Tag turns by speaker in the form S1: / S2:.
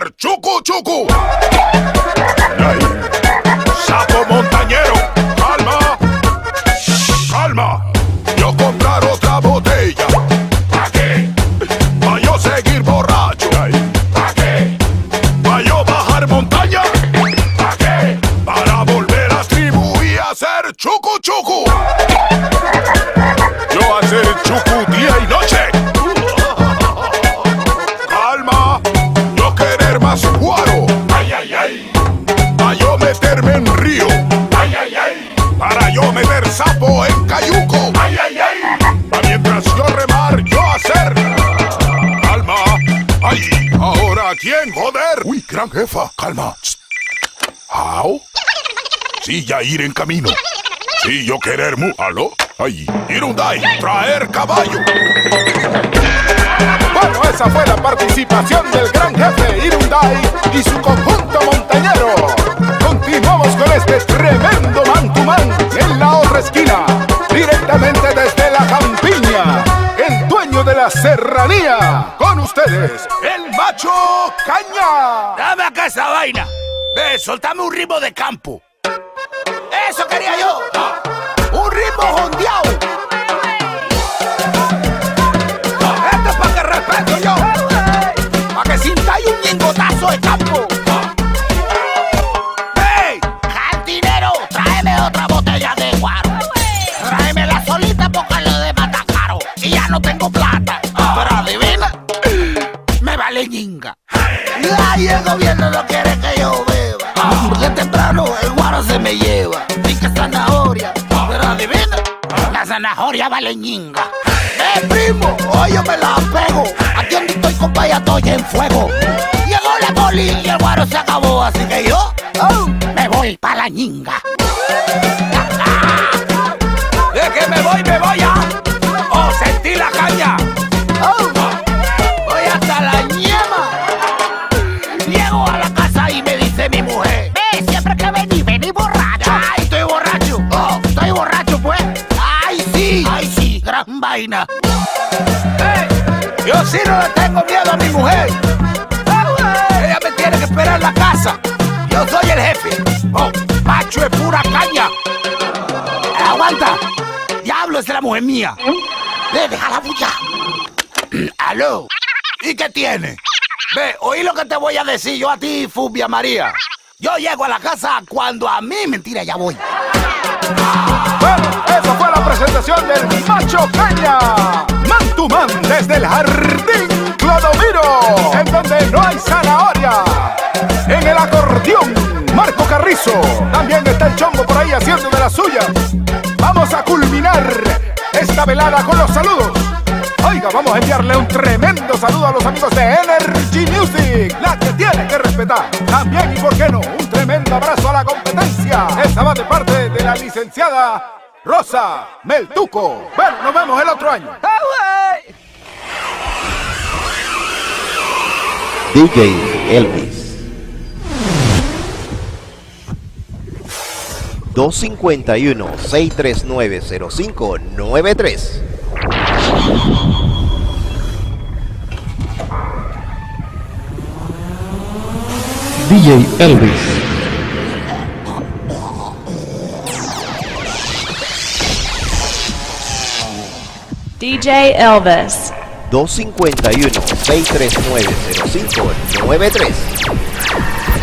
S1: hacer chucu chucu. Ay, sapo montañero, calma, calma. Yo comprar otra botella. ¿Pa' qué? Pa' yo seguir borracho. Ay, ¿pa' qué? Pa' yo bajar montaña. ¿Pa' qué? Para volver a tribu y hacer chucu chucu. Yo hacer chucu día y noche. Calma, yo querer más guaro. Ay, ay, ay. Pa' yo meterme en río. Ay, ay, ay. Para yo meter sapo en cayuco. Ay, ay, ay. Pa' mientras yo remar, yo hacer. Calma. Ay, ahora ¿quién? Joder. Uy, gran jefa, calma. ¿How? Sí, ya ir en camino. Sí, yo querer ¿Aló? Ay, Irundai, traer caballo. Bueno, esa fue la participación del gran jefe Irundai y su conjunto montañero. Continuamos con este tremendo man-to-man en la otra esquina, directamente desde la campiña, el dueño de la serranía. Con ustedes, el Macho Caña.
S2: Dame acá esa vaina. Ve, soltame un ritmo de campo. Eso quería yo. Un ritmo jondeado. Esto es para que respeto yo. Para que sintáis un ñengotazo de campo. ¡Hey! Cantinero, tráeme otra botella de guaro. Tráemela solita porque lo demás está caro. Y ya no tengo plata. Pero adivina, me vale ñinga. Ay, el gobierno no quiere que yo beba. Porque temprano el guaro se me lleva. Pica zanahoria, pero adivina, la zanahoria vale ñinga. Primo, hoy yo me la pego. Aquí donde estoy, compa, ya estoy en fuego. Llegó la poli y el guaro se acabó. Así que yo me voy pa' la ñinga. De que me voy ya. Oh, sentí la caña. Voy hasta la ñema. Llego a la casa y me dice mi mujer: ve, siempre que vení borracho. Ay, estoy borracho. Oh, estoy borracho, pues. Ay, sí, gran vaina. Hey, yo sí no le tengo miedo a mi mujer. Ella me tiene que esperar en la casa. Yo soy el jefe. Oh, macho es pura caña. Aguanta. Diablo, esa es la mujer mía. Ve, déjala bulla. Aló. ¿Y qué tiene? Ve, oí lo que te voy a decir yo a ti, Fubia María. Yo llego a la casa cuando a mí, mentira, ya voy.
S1: Bueno, esa fue la presentación del Macho Caña. Man to man desde el Jardín Clodomiro, en donde no hay zanahoria. En el acordeón, Marco Carrizo. También está el Chombo por ahí haciendo de las suyas. Vamos a culminar esta velada con los saludos. Oiga, vamos a enviarle un tremendo saludo a los amigos de Energy Music, la que tiene que respetar. También, y por qué no, un tremendo abrazo a la competencia. Esta va de parte de la licenciada Rosa Meltuco. Bueno, nos vemos el otro año.
S3: DJ Elvis 251-639-0593.
S4: DJ Elvis.
S5: DJ Elvis
S3: 251-639-0593.